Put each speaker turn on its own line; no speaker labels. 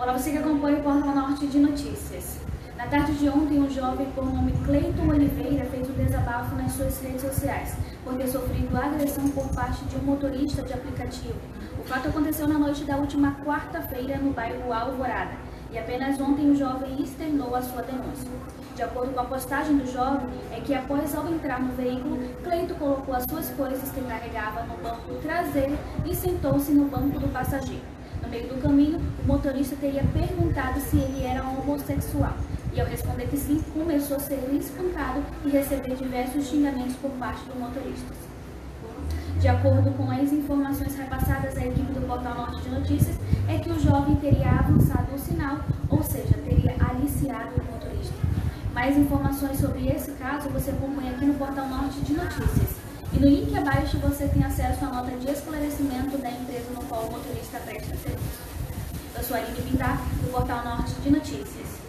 Olá, você que acompanha o Portal Norte de Notícias. Na tarde de ontem, um jovem por nome Cleiton Oliveira fez um desabafo nas suas redes sociais por ter sofrido agressão por parte de um motorista de aplicativo. O fato aconteceu na noite da última quarta-feira no bairro Alvorada e apenas ontem o jovem externou a sua denúncia. De acordo com a postagem do jovem, é que após ao entrar no veículo, Cleiton colocou as suas coisas que carregava no banco traseiro e sentou-se no banco do passageiro. No meio do caminho, o motorista teria perguntado se ele era homossexual e, ao responder que sim, começou a ser espancado e receber diversos xingamentos por parte do motorista. De acordo com as informações repassadas à equipe do Portal Norte de Notícias, é que o jovem teria avançado o sinal, ou seja, teria aliciado o motorista. Mais informações sobre esse caso você acompanha aqui no Portal Norte de Notícias. E no link abaixo você tem acesso à nota de esclarecimento da empresa no qual o motorista presta serviço. Eu sou a Aline Pintar, do Portal Norte de Notícias.